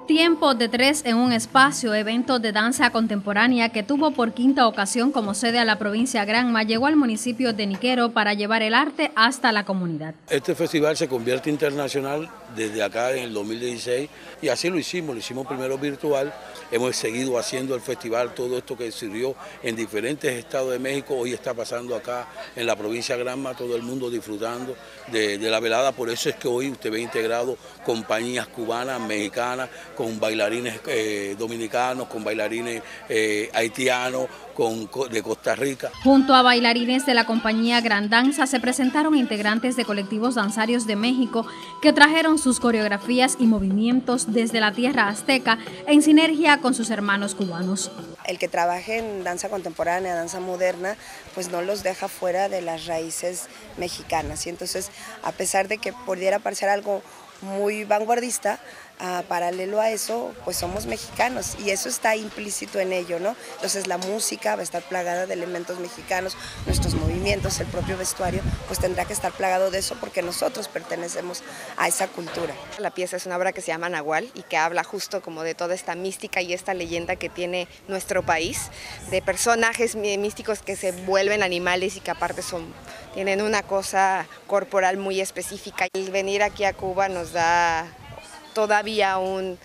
Tiempo de tres en un espacio, evento de danza contemporánea que tuvo por quinta ocasión como sede a la provincia Granma, llegó al municipio de Niquero para llevar el arte hasta la comunidad. Este festival se convierte internacional desde acá en el 2016 y así lo hicimos primero virtual, hemos seguido haciendo el festival, todo esto que sirvió en diferentes estados de México, hoy está pasando acá en la provincia de Granma, todo el mundo disfrutando de la velada, por eso es que hoy usted ve integrado compañías cubanas, mexicanas, con bailarines dominicanos, con bailarines haitianos, de Costa Rica. Junto a bailarines de la compañía Gran Danza se presentaron integrantes de colectivos danzarios de México que trajeron sus coreografías y movimientos desde la tierra azteca en sinergia con sus hermanos cubanos. El que trabaje en danza contemporánea, danza moderna, pues no los deja fuera de las raíces mexicanas. Y entonces, a pesar de que pudiera parecer algo muy vanguardista, paralelo a eso, pues somos mexicanos y eso está implícito en ello, ¿no? Entonces la música va a estar plagada de elementos mexicanos, nuestros movimientos, el propio vestuario, pues tendrá que estar plagado de eso porque nosotros pertenecemos a esa cultura. La pieza es una obra que se llama Nahual y que habla justo como de toda esta mística y esta leyenda que tiene nuestro país, de personajes místicos que se vuelven animales y que aparte tienen una cosa corporal muy específica. El venir aquí a Cuba nos da todavía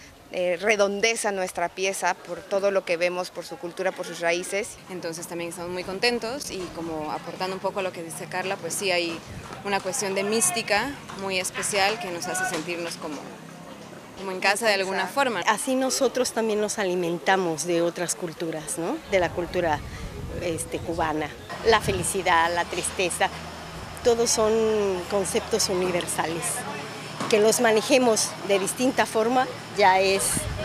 redondeza nuestra pieza por todo lo que vemos, por su cultura, por sus raíces. Entonces también estamos muy contentos y como aportando un poco a lo que dice Carla, pues sí hay una cuestión de mística muy especial que nos hace sentirnos como en casa de alguna forma. Así nosotros también nos alimentamos de otras culturas, ¿no? De la cultura cubana. La felicidad, la tristeza, todos son conceptos universales. Que los manejemos de distinta forma ya es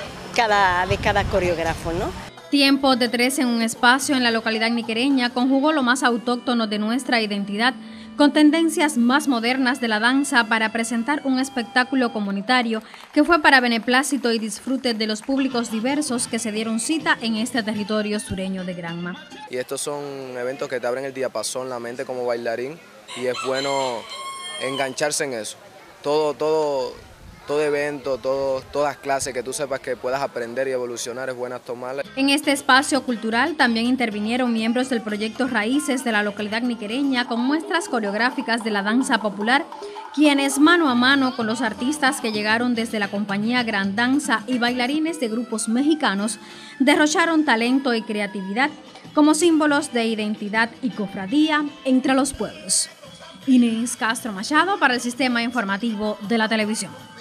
de cada coreógrafo, ¿no? Tiempo de tres en un espacio en la localidad niquereña conjugó lo más autóctono de nuestra identidad con tendencias más modernas de la danza para presentar un espectáculo comunitario que fue para beneplácito y disfrute de los públicos diversos que se dieron cita en este territorio sureño de Granma. Y estos son eventos que te abren el diapasón, la mente como bailarín y es bueno engancharse en eso. Todo evento, todas clases que tú sepas que puedas aprender y evolucionar es bueno tomarlas. En este espacio cultural también intervinieron miembros del proyecto Raíces de la localidad niquereña con muestras coreográficas de la danza popular, quienes mano a mano con los artistas que llegaron desde la compañía Gran Danza y bailarines de grupos mexicanos derrocharon talento y creatividad como símbolos de identidad y cofradía entre los pueblos. Inés Castro Machado para el Sistema Informativo de la Televisión.